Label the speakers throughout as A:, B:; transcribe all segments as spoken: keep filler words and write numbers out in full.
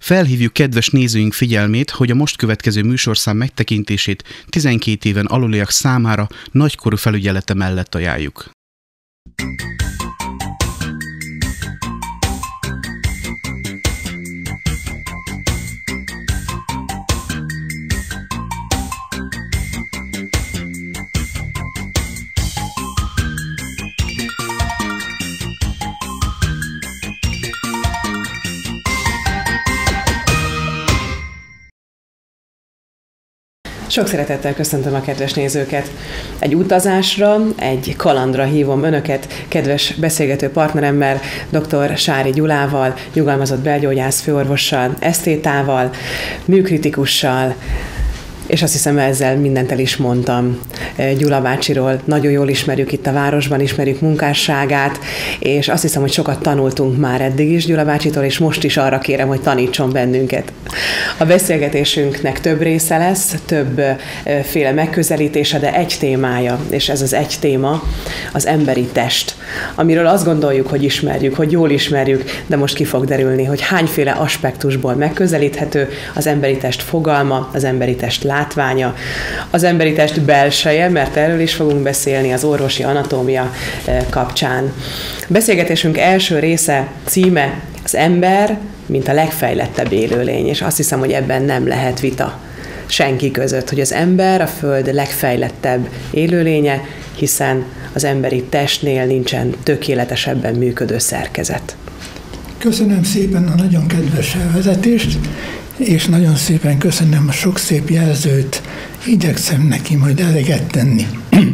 A: Felhívjuk kedves nézőink figyelmét, hogy a most következő műsorszám megtekintését tizenkét éven aluliak számára nagykorú felügyelete mellett ajánljuk.
B: Sok szeretettel köszöntöm a kedves nézőket. Egy utazásra, egy kalandra hívom önöket, kedves beszélgető partneremmel, dr. Sári Gyulával, nyugalmazott belgyógyász főorvossal, esztétával, műkritikussal, és azt hiszem, ezzel mindent el is mondtam Gyula bácsiról. Nagyon jól ismerjük itt a városban, ismerjük munkásságát, és azt hiszem, hogy sokat tanultunk már eddig is Gyula bácsitól, és most is arra kérem, hogy tanítson bennünket. A beszélgetésünknek több része lesz, többféle megközelítése, de egy témája, és ez az egy téma, az emberi test, amiről azt gondoljuk, hogy ismerjük, hogy jól ismerjük, de most ki fog derülni, hogy hányféle aspektusból megközelíthető az emberi test fogalma, az emberi test látványa, az emberi test belseje, mert erről is fogunk beszélni az orvosi anatómia kapcsán. Beszélgetésünk első része címe az ember, mint a legfejlettebb élőlény, és azt hiszem, hogy ebben nem lehet vita senki között, hogy az ember a Föld legfejlettebb élőlénye, hiszen az emberi testnél nincsen tökéletesebben működő szerkezet.
C: Köszönöm szépen a nagyon kedves felvezetést, és nagyon szépen köszönöm a sok szép jelzőt, igyekszem neki majd eleget tenni.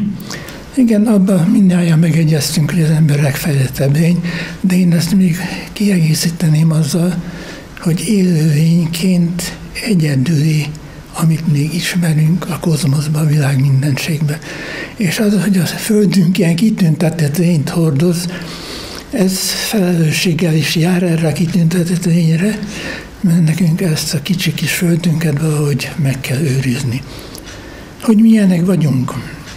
C: Igen, abban mindnyájan megegyeztünk, hogy az ember legfejlettebb lény, de én ezt még kiegészíteném azzal, hogy élőlényként egyedüli, amit még ismerünk a kozmoszban, a világ mindenségben. És az, hogy a Földünk ilyen kitüntetett lényt hordoz, ez felelősséggel is jár erre a kitüntetett lényre, mert nekünk ezt a kicsi kis földünket valahogy meg kell őrizni. Hogy milyenek vagyunk.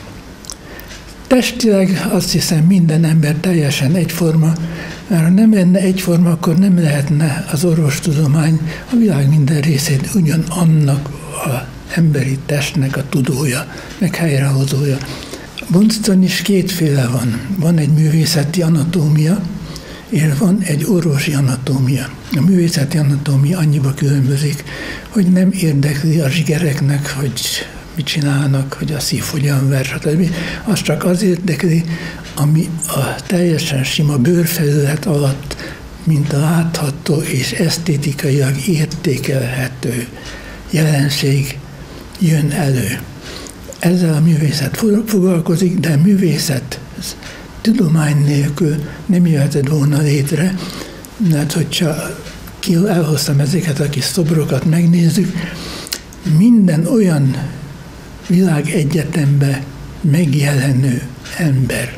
C: Testileg azt hiszem minden ember teljesen egyforma, mert ha nem lenne egyforma, akkor nem lehetne az orvostudomány a világ minden részét ugyanannak az emberi testnek a tudója, meg helyrehozója. Boncton is kétféle van. Van egy művészeti anatómia, és van egy orvosi anatómia. A művészeti anatómia annyiba különbözik, hogy nem érdekli a zsigereknek, hogy mit csinálnak, hogy a szív hogyan ver, stb. Az csak az érdekli, ami a teljesen sima bőrfelület alatt, mint a látható és esztétikailag értékelhető jelenség jön elő. Ezzel a művészet foglalkozik, de a művészet tudomány nélkül nem jöhetett volna létre, mert hogyha elhoztam ezeket a kis szobrokat, megnézzük, minden olyan világegyetemben megjelenő ember,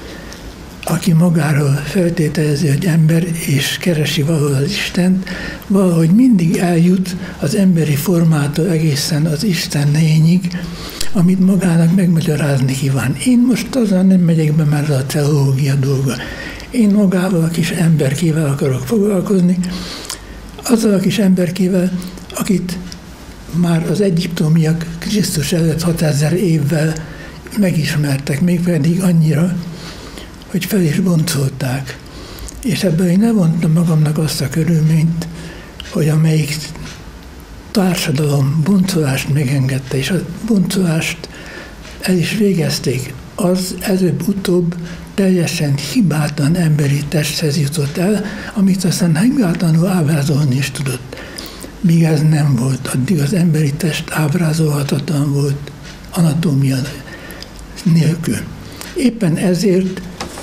C: aki magáról feltételezi, hogy ember, és keresi valahol az Istent, valahogy mindig eljut az emberi formától egészen az Isten lényig, amit magának megmagyarázni kíván. Én most azzal nem megyek be, mert a teológia dolga. Én magával a kis emberkével akarok foglalkozni, azzal a kis emberkével, akit már az egyiptomiak Krisztus előtt hatezer évvel megismertek, mégpedig annyira, hogy fel is boncolták. És ebből én levontam magamnak azt a körülményt, hogy amelyik társadalom boncolást megengedte, és a boncolást el is végezték, az előbb-utóbb teljesen hibátlan emberi testhez jutott el, amit aztán hibátlanul ábrázolni is tudott. Míg ez nem volt, addig az emberi test ábrázolhatatlan volt anatómia nélkül. Éppen ezért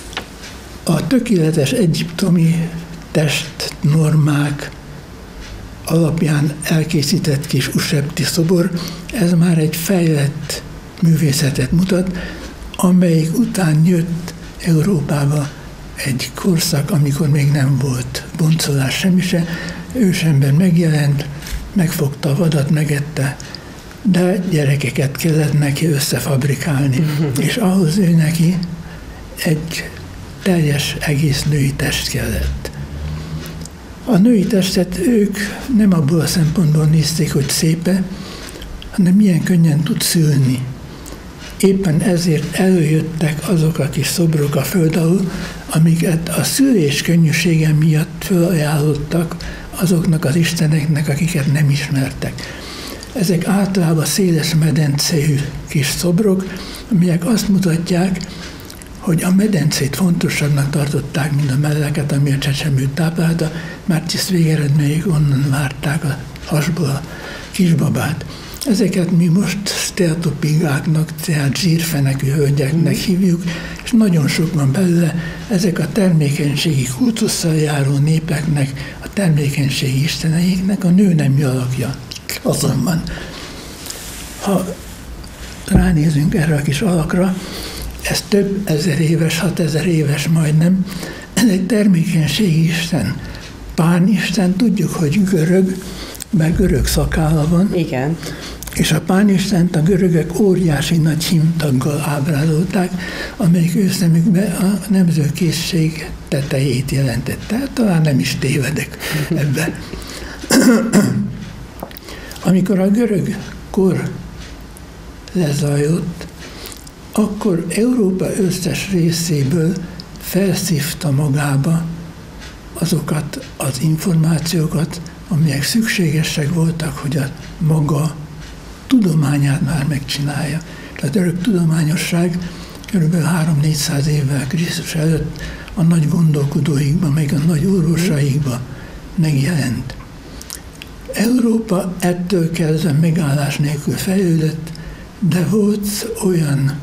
C: a tökéletes egyiptomi testnormák alapján elkészített kis Ushepti szobor, ez már egy fejlett művészetet mutat, amelyik után jött Európába egy korszak, amikor még nem volt boncolás semmi se. Ősember megjelent, megfogta a vadat, megette, de gyerekeket kellett neki összefabrikálni. És ahhoz ő neki egy teljes egész női test kellett. A női testet ők nem abból a szempontból nézték, hogy szépe, hanem milyen könnyen tud szülni. Éppen ezért előjöttek azok a kis szobrok a föld alól, amiket a szülés könnyűsége miatt felajánlottak azoknak az isteneknek, akiket nem ismertek. Ezek általában széles medencéjű kis szobrok, amelyek azt mutatják, hogy a medencét fontosabbnak tartották, mint a melleket, ami a csecsemőt táplálta, mert tiszt végeredményük onnan várták a hasból a kisbabát. Ezeket mi most szteatopigáknak, tehát zsírfenekű hölgyeknek hívjuk, és nagyon sok van belőle. Ezek a termékenységi kultusszal járó népeknek, a termékenységi isteneiknek a nőnemű alakja. Azonban, ha ránézünk erre a kis alakra, ez több ezer éves, hatezer éves majdnem, ez egy termékenységi isten. Pánisten, tudjuk, hogy görög, mert görög szakálla van.
B: Igen.
C: És a pánistent a görögök óriási nagy hímtaggal ábrázolták, amelyik ő szemükben a nemzőkészség tetejét jelentette. Talán nem is tévedek ebben. Amikor a görög kor lezajlott, akkor Európa összes részéből felszívta magába azokat az információkat, amelyek szükségesek voltak, hogy a maga tudományát már megcsinálja. Tehát örök tudományosság kb. három-négyszáz évvel Krisztus előtt a nagy gondolkodóikban, meg a nagy orvosaikban megjelent. Európa ettől kezdve megállás nélkül fejlődött, de volt olyan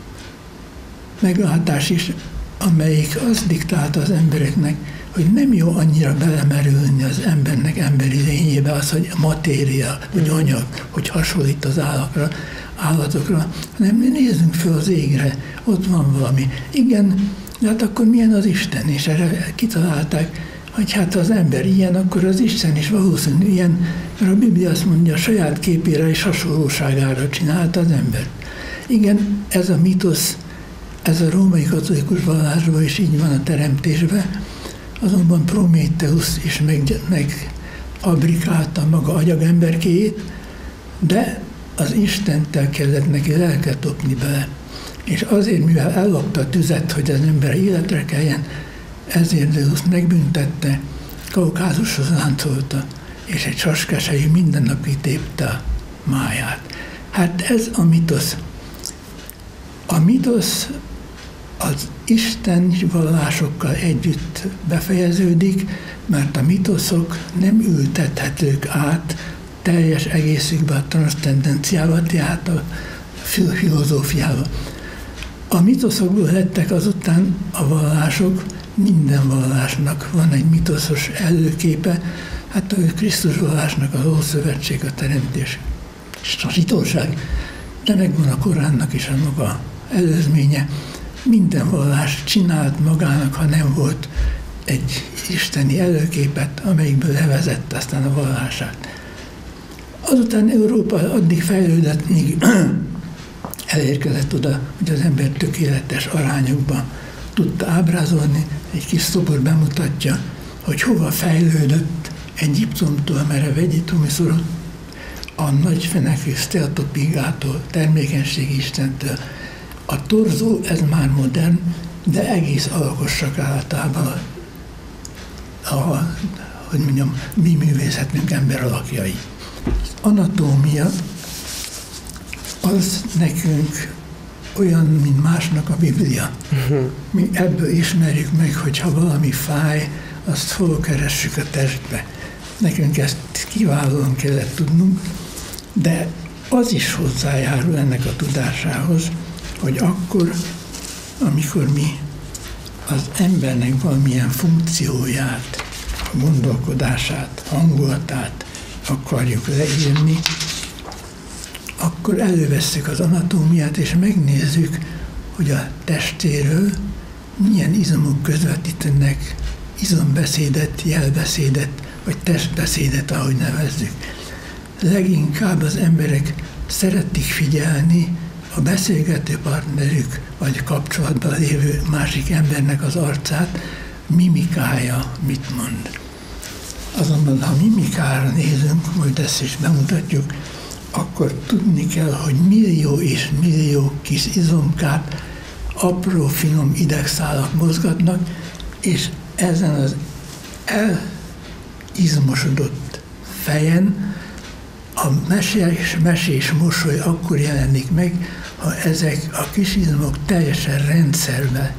C: meglátás is, amelyik azt diktálta az embereknek, hogy nem jó annyira belemerülni az embernek emberi lényébe az, hogy matéria, vagy anyag, hogy hasonlít az állakra, állatokra, hanem mi nézzünk föl az égre, ott van valami. Igen, de hát akkor milyen az Isten? És erre kitalálták, hogy hát ha az ember ilyen, akkor az Isten is valószínű ilyen, mert a Biblia azt mondja, a saját képére és hasonlóságára csinálta az ember. Igen, ez a mitosz, ez a római katolikus vallásban is így van a teremtésben, azonban Prométheusz is meg, megabrikálta maga agyagemberkéjét, de az Istentől kellett neki lelket topni bele. És azért, mivel ellopta a tüzet, hogy az ember életre keljen, ezért Zeus megbüntette, Kaukázushoz láncolta, és egy saskesejű minden nap kitépte a máját. Hát ez a mitosz. A mitosz az Isten vallásokkal együtt befejeződik, mert a mitoszok nem ültethetők át teljes egészükbe a transzcendenciába, tehát a filozófiába. A mitoszokból lettek azután a vallások, minden vallásnak van egy mitoszos előképe, hát a Krisztus vallásnak az Ószövetség, a teremtés és a zsidóság, de megvan a Koránnak is a maga előzménye. Minden vallás csinált magának, ha nem volt egy isteni előképet, amelyikből levezette aztán a vallását. Azután Európa addig fejlődött, míg elérkezett oda, hogy az ember tökéletes arányokban tudta ábrázolni. Egy kis szobor bemutatja, hogy hova fejlődött Egyiptomtól, merev Egyiptomiszorot, a nagyfenekű szteatopigától, termékenységi istentől. A torzó, ez már modern, de egész alakossak általában a, a, hogy mondjam, mi művészetünk ember alakjai. Az anatómia az nekünk olyan, mint másnak a Biblia. Mi ebből ismerjük meg, hogy ha valami fáj, azt fölkeressük a testbe. Nekünk ezt kiválóan kellett tudnunk, de az is hozzájárul ennek a tudásához, hogy akkor, amikor mi az embernek valamilyen funkcióját, a gondolkodását, hangulatát akarjuk leírni, akkor elővesszük az anatómiát, és megnézzük, hogy a testéről milyen izomok közvetítenek izombeszédet, jelbeszédet, vagy testbeszédet, ahogy nevezzük. Leginkább az emberek szeretik figyelni a beszélgető partnerük, vagy kapcsolatban lévő másik embernek az arcát, mimikája mit mond. Azonban, ha mimikára nézünk, majd ezt is bemutatjuk, akkor tudni kell, hogy millió és millió kis izomkát, apró, finom idegszálak mozgatnak, és ezen az elizmosodott fejen a mesés, mesés mosoly akkor jelenik meg, ha ezek a kis izmok teljesen rendszerbe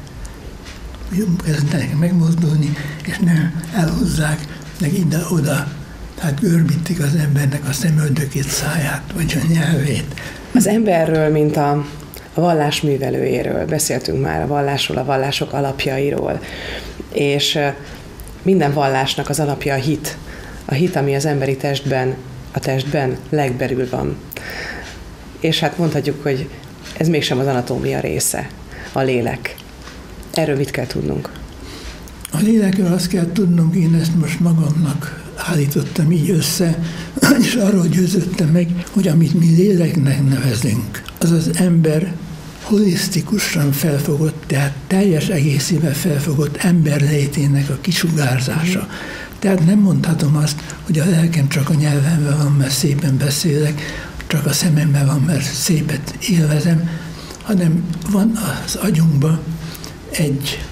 C: kezdenek megmozdulni, és nem elhozzák meg ide-oda, hát görbítik az embernek a szemöldökét, száját, vagy a nyelvét.
B: Az emberről, mint a, a vallás művelőjéről beszéltünk már, a vallásról, a vallások alapjairól, és minden vallásnak az alapja a hit. A hit, ami az emberi testben, a testben legbelül van. És hát mondhatjuk, hogy ez mégsem az anatómia része, a lélek. Erről mit kell tudnunk?
C: A lélekről azt kell tudnunk, én ezt most magamnak állítottam így össze, és arról győződtem meg, hogy amit mi léleknek nevezünk, az az ember holisztikusan felfogott, tehát teljes egészében felfogott emberlétének a kisugárzása. Tehát nem mondhatom azt, hogy a lelkem csak a nyelvemben van, mert szépen beszélek, csak a szememben van, mert szépet élvezem, hanem van az agyunkban egy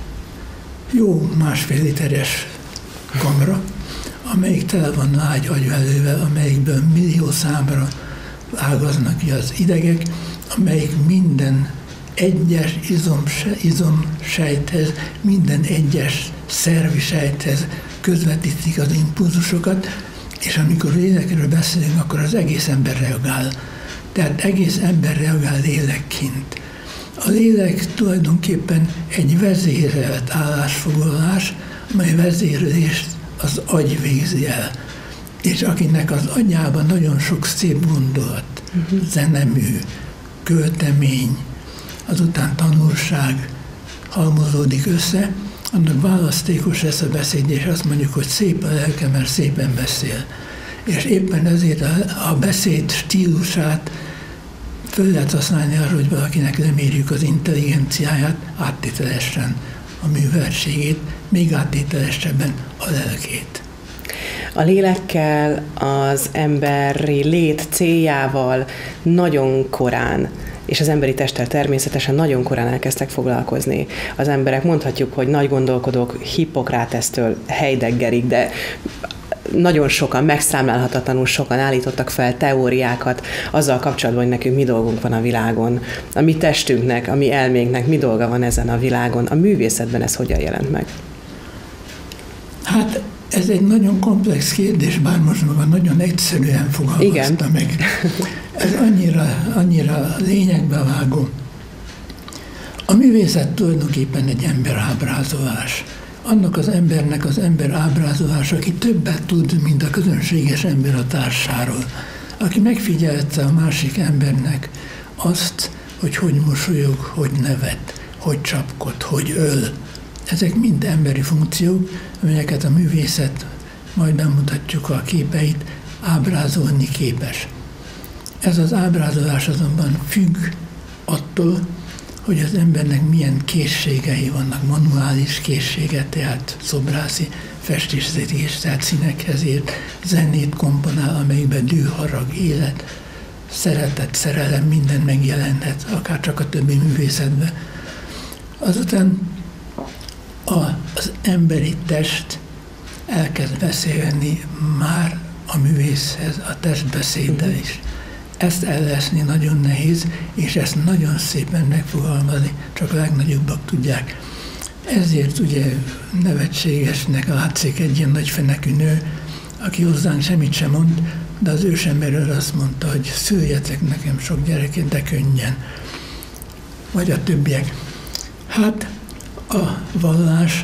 C: jó másfél literes kamra, amelyik tele van lágy agyvelővel, amelyikből millió számra ágaznak ki az idegek, amelyik minden egyes izom, izomsejthez, minden egyes szervi sejthez közvetítik az impulzusokat, és amikor lélekről beszélünk, akkor az egész ember reagál. Tehát egész ember reagál lélekként. A lélek tulajdonképpen egy vezérelt állásfoglalás, amely vezérlést az agy végzi el. És akinek az agyában nagyon sok szép gondolat, uh-huh. zenemű, költemény, azután tanulság halmozódik össze, annak választékos lesz a beszéd, és azt mondjuk, hogy szép a lelke, mert szépen beszél. És éppen ezért a, a beszéd stílusát föl lehet használni arra, hogy valakinek lemérjük az intelligenciáját, áttételesen a műveltségét, még áttételesebben a lelkét.
B: A lélekkel, az emberi lét céljával nagyon korán, és az emberi testtel természetesen nagyon korán elkezdtek foglalkozni. Az emberek, mondhatjuk, hogy nagy gondolkodók Hippokratesztől Heideggerig, de nagyon sokan, megszámlálhatatlanul sokan állítottak fel teóriákat azzal kapcsolatban, hogy nekünk mi dolgunk van a világon. A mi testünknek, a mi elménknek mi dolga van ezen a világon. A művészetben ez hogyan jelent meg?
C: Hát ez egy nagyon komplex kérdés, bár most maga nagyon egyszerűen fogalmazta meg. Ez annyira, annyira lényegbe vágó. A művészet tulajdonképpen egy emberábrázolás. Annak az embernek az ember ábrázolása, aki többet tud, mint a közönséges ember a társáról. Aki megfigyelte a másik embernek azt, hogy hogy mosolyog, hogy nevet, hogy csapkod, hogy öl. Ezek mind emberi funkciók, amelyeket a művészet, majd bemutatjuk a képeit, ábrázolni képes. Ez az ábrázolás azonban függ attól, hogy az embernek milyen készségei vannak, manuális készsége, tehát szobrászi, festészés, tehát színekhez ért, zenét komponál, amelyikben dű, harag, élet, szeretet, szerelem, minden megjelenhet, akár csak a többi művészetben. Azután a, az emberi test elkezd beszélni már a művészhez, a testbeszéddel is. Ezt ellesni nagyon nehéz, és ezt nagyon szépen megfogalmazni, csak a legnagyobbak tudják. Ezért ugye nevetségesnek látszik egy ilyen nagyfenekű nő, aki hozzánk semmit sem mond, de az ősemberről azt mondta, hogy szüljetek nekem sok gyereket, de könnyen. Vagy a többiek. Hát a vallás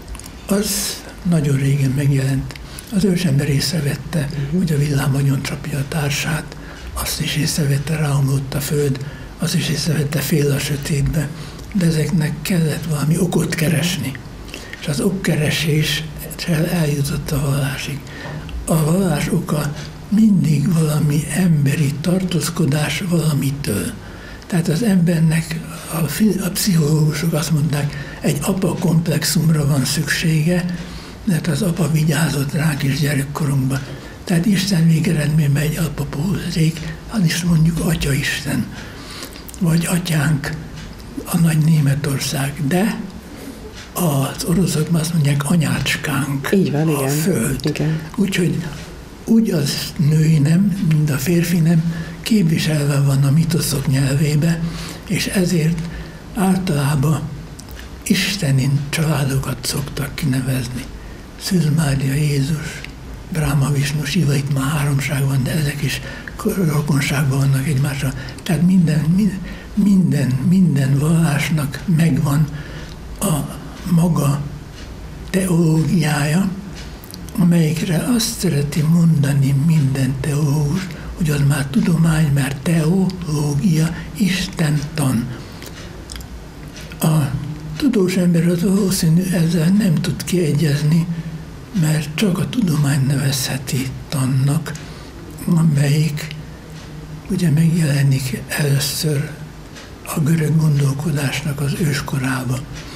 C: az nagyon régen megjelent. Az ősember észrevette, hogy a villám agyon csapja a társát, azt is észrevette, ráomlott a föld, azt is észrevette, fél a sötétbe, de ezeknek kellett valami okot keresni. És az okkereséssel eljutott a vallásig. A vallás oka mindig valami emberi tartózkodás valamitől. Tehát az embernek, a, a pszichológusok azt mondták, egy apa komplexumra van szüksége, mert az apa vigyázott ránk is gyerekkorunkban. Tehát Isten végeredményben egy apapózék, az is mondjuk Atya Isten, vagy atyánk, a nagy Németország, de az oroszokban azt mondják anyácskánk,
B: így van,
C: a
B: igen.
C: föld.
B: Igen.
C: Úgyhogy úgy az női nem, mint a férfi nem képviselve van a mitoszok nyelvébe, és ezért általában isteni családokat szoktak kinevezni. Szűz Mária, Jézus, Brahma, Visnu, Siva, itt már háromság van, de ezek is rokonságban vannak egymásra. Tehát minden, minden, minden vallásnak megvan a maga teológiája, amelyikre azt szereti mondani minden teológus, hogy az már tudomány, mert teológia, Istentan. A tudós ember az valószínű ezzel nem tud kiegyezni, mert csak a tudomány nevezheti tannak, amelyik ugye megjelenik először a görög gondolkodásnak az őskorába.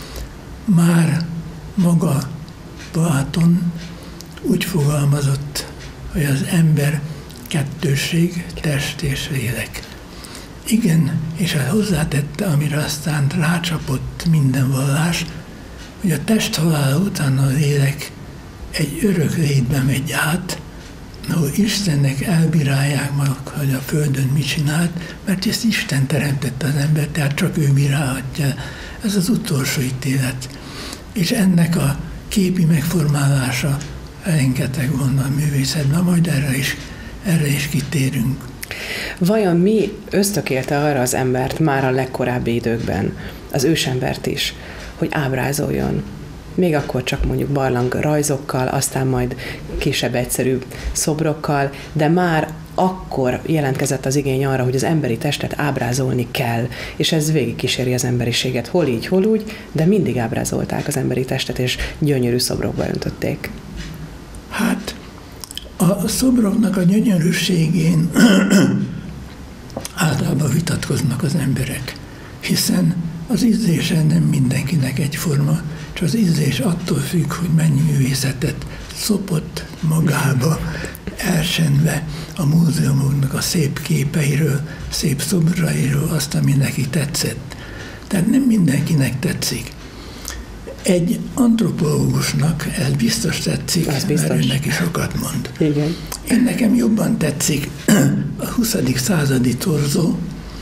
C: Már maga Platon úgy fogalmazott, hogy az ember kettősség, test és lélek. Igen, és hozzátette, amire aztán rácsapott minden vallás, hogy a test halála után a lélek egy örök létbe megy át, ahol Istennek elbírálják meg, hogy a Földön mit csinált, mert ezt Isten teremtette az embert, tehát csak ő bírálhatja. Ez az utolsó ítélet. És ennek a képi megformálása rengeteg van a művészetben, majd erre is, erre is kitérünk.
B: Vajon mi ösztökélte arra az embert már a legkorábbi időkben, az ősembert is, hogy ábrázoljon? Még akkor csak mondjuk barlang rajzokkal, aztán majd kisebb egyszerű szobrokkal, de már akkor jelentkezett az igény arra, hogy az emberi testet ábrázolni kell, és ez végigkíséri az emberiséget, hol így, hol úgy, de mindig ábrázolták az emberi testet, és gyönyörű szobrokba öntötték.
C: Hát a szobroknak a gyönyörűségén általában vitatkoznak az emberek, hiszen az ízlése nem mindenkinek egyforma, és az ízlés attól függ, hogy mennyi művészetet szopott magába, elsenve a múzeumoknak a szép képeiről, szép szobrairól, azt, ami neki tetszett. Tehát nem mindenkinek tetszik. Egy antropológusnak ez biztos tetszik, ez biztos. Mert ő neki sokat mond.
B: Igen.
C: Én nekem jobban tetszik a huszadik századi torzó,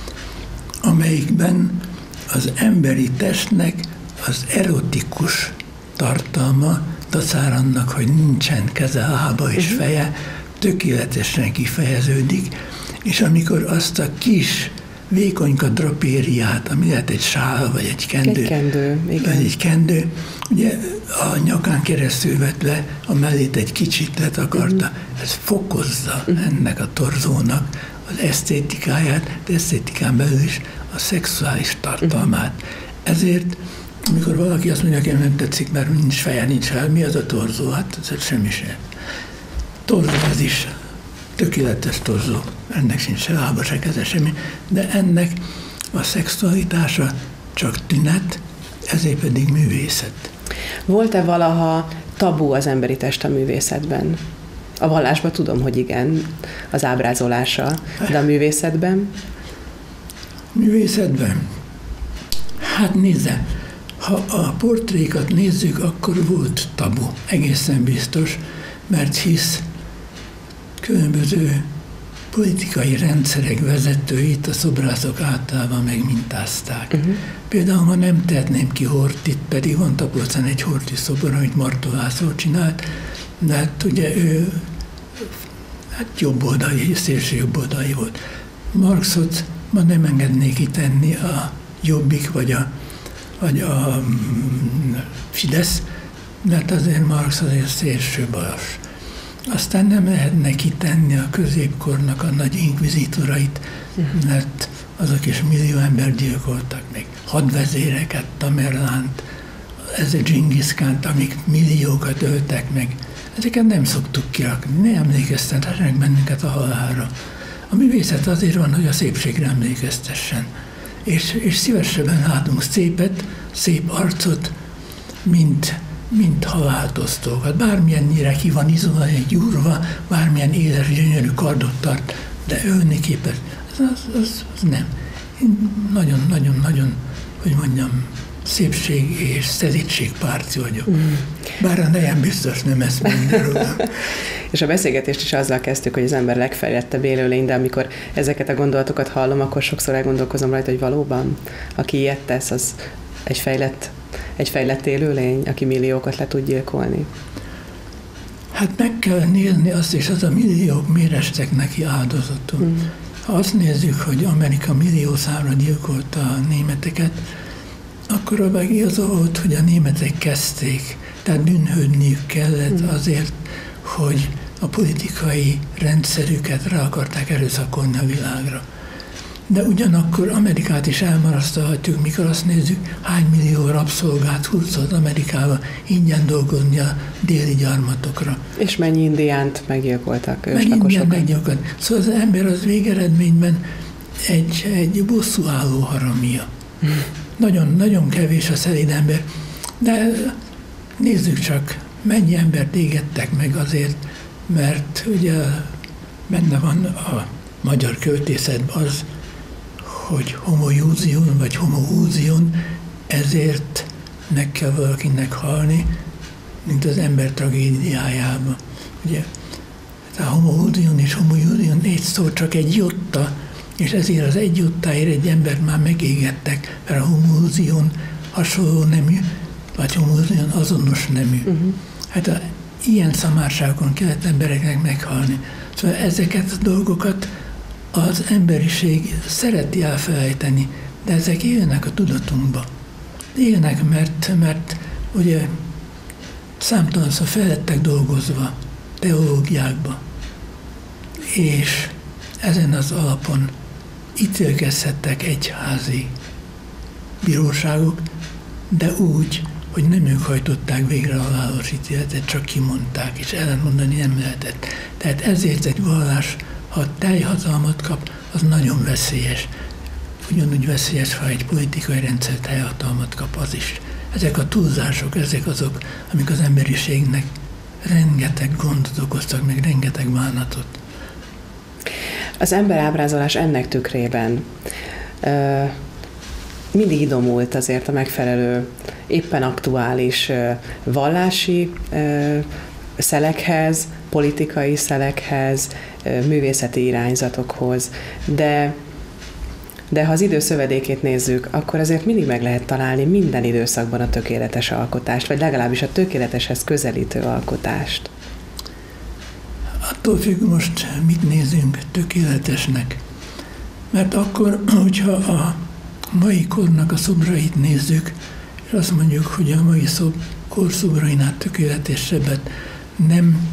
C: amelyikben az emberi testnek az erotikus tartalma, dacára annak, hogy nincsen keze, lába és feje, tökéletesen kifejeződik, és amikor azt a kis vékonyka drapériát, ami lehet egy sál, vagy egy kendő,
B: egy kendő, igen.
C: vagy egy kendő, ugye a nyakán keresztül vett le, a mellét egy kicsit letakarta, uh-huh. ez fokozza uh-huh. ennek a torzónak az esztétikáját, de esztétikán belül is a szexuális tartalmát. Uh-huh. Ezért, amikor valaki azt mondja, hogy nem tetszik, mert nincs feje, nincs fel, mi az a torzó? Hát ez semmi sem. Torzó ez is. Tökéletes torzó. Ennek sincs se lába, se keze, semmi. De ennek a szexualitása csak tünet, ezért pedig művészet.
B: Volt-e valaha tabu az emberi test a művészetben? A vallásban tudom, hogy igen, az ábrázolása, de a művészetben?
C: Művészetben? Hát nézze, ha a portrékat nézzük, akkor volt tabu, egészen biztos, mert hisz különböző politikai rendszerek vezetőit a szobrászok általában megmintázták. Uh-huh. Például, ha nem tehetném ki Horthyt, pedig van Tapolcán egy Horthy szobor, amit Martó László csinált, de hát ugye ő hát jobboldali, szélső jobboldali volt. Marxot ma nem engednék kitenni a Jobbik vagy a, vagy a Fidesz, mert azért Marx azért szélső balos. Aztán nem lehetne kitenni a középkornak a nagy inkvizitorait, mert azok is millió ember gyilkoltak meg. Hadvezéreket, Tamerlánt, ez a Dzsingiszkánt, amik milliókat öltek meg. Ezeket nem szoktuk kirakni, ne emlékeztetessenek bennünket a halálra. A művészet azért van, hogy a szépségre emlékeztessen. És, és szívesebben látunk szépet, szép arcot, mint mint haláltosztókat. Bármilyennyire ki van izolva, egy gyúrva, bármilyen éles, gyönyörű kardot tart, de ölni képes, az, az, az, az nem. Én nagyon-nagyon-nagyon, hogy mondjam, szépség és szelítség párti vagyok. Mm. Bár a nejem biztos nem ezt mindenről.
B: És a beszélgetést is azzal kezdtük, hogy az ember legfejlettebb élőlény, de amikor ezeket a gondolatokat hallom, akkor sokszor elgondolkozom rajta, hogy valóban, aki ilyet tesz, az egy fejlett, egy fejlett élőlény, aki milliókat le tud gyilkolni.
C: Hát meg kell nézni azt, és az a milliók miért estek neki áldozatul. Mm. Ha azt nézzük, hogy Amerika millió számra gyilkolta a németeket, akkor abban igaza volt, hogy a németek kezdték, tehát bűnhődniük kellett azért, hogy a politikai rendszerüket rá akarták erőszakolni a világra. De ugyanakkor Amerikát is elmarasztalhatjuk, mikor azt nézzük, hány millió rabszolgát hurcolt Amerikába ingyen dolgozni a déli gyarmatokra.
B: És mennyi indiánt meggyilkoltak
C: őslakosokat. Meggyilkoltak. Szóval az ember az végeredményben egy, egy bosszúálló haramia. Nagyon, nagyon kevés a szelíd ember, de nézzük csak, mennyi embert égettek meg azért, mert ugye benne van a magyar költészetben az, hogy homo iusion, vagy homo usion, ezért meg kell valakinek halni, mint az ember tragédiájában. Ugye, a homo usion és homo iusion egy szó csak egy jotta, és ezért az egy jottáért egy embert már megégettek, mert a homo iusion hasonló nemű, vagy homo iusion azonos nemű. Uh-huh. Hát a, ilyen szamárságon kellett embereknek meghalni. Szóval ezeket a dolgokat az emberiség szereti elfelejteni, de ezek élnek a tudatunkba. Élnek, mert, mert ugye számtalanszor fel lettek dolgozva teológiákba, és ezen az alapon ítélkezhettek egyházi bíróságok, de úgy, hogy nem ők hajtották végre a halálos ítéletet, csak kimondták, és ellentmondani nem lehetett. Tehát ezért egy vallás, ha teljhatalmat kap, az nagyon veszélyes. Ugyanúgy veszélyes, ha egy politikai rendszer teljhatalmat kap, az is. Ezek a túlzások, ezek azok, amik az emberiségnek rengeteg gondot okoztak, meg rengeteg bánatot.
B: Az emberábrázolás ennek tükrében ö, mindig idomult azért a megfelelő, éppen aktuális ö, vallási ö, szelekhez, politikai szelekhez, ö, művészeti irányzatokhoz, de De ha az idő szövedékét nézzük, akkor azért mindig meg lehet találni minden időszakban a tökéletes alkotást, vagy legalábbis a tökéleteshez közelítő alkotást.
C: Attól függ most, mit nézünk tökéletesnek. Mert akkor, hogyha a mai kornak a szobrait nézzük, és azt mondjuk, hogy a mai szob, kor szobrainál tökéletesebbet nem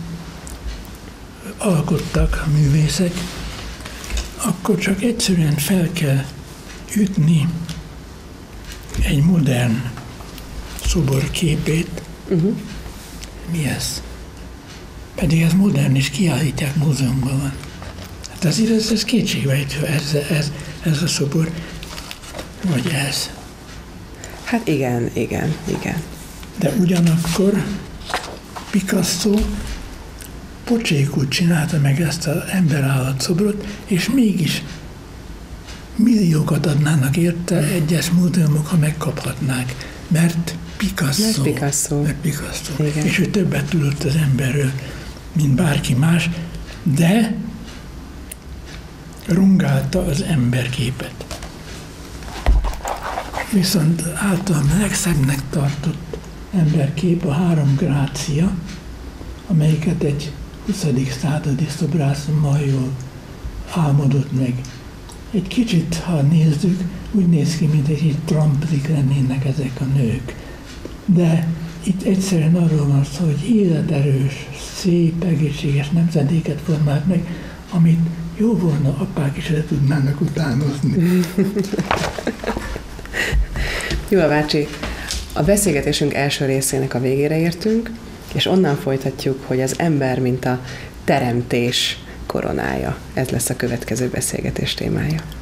C: alkottak a művészek, akkor csak egyszerűen fel kell ütni egy modern szobor képét. Uh-huh. Mi ez? Pedig ez modern, és kiállítják, múzeumban van. Hát azért ez, ez kétségbejtő, ez, ez, ez a szobor, vagy ez.
B: Hát igen, igen, igen.
C: De ugyanakkor Picasso pocsékul csinálta meg ezt az emberállatszobrot, és mégis milliókat adnának érte egyes múzeumok, ha megkaphatnák, mert Picasso.
B: Mert Picasso.
C: Mert Picasso. És ő többet tudott az emberről, mint bárki más, de rongálta az emberképet. Viszont általában legszebbnek tartott emberkép a három grácia, amelyiket egy huszadik századi szobrász ma jól álmodott meg. Egy kicsit, ha nézzük, úgy néz ki, mint egy tramplik lennének ezek a nők. De itt egyszerűen arról van szó, hogy életerős, szép, egészséges nemzedéket formált meg, amit jó volna apák is le tudnának utánozni.
B: Gyula bácsi, a beszélgetésünk első részének a végére értünk, és onnan folytatjuk, hogy az ember, mint a teremtés koronája. Ez lesz a következő beszélgetés témája.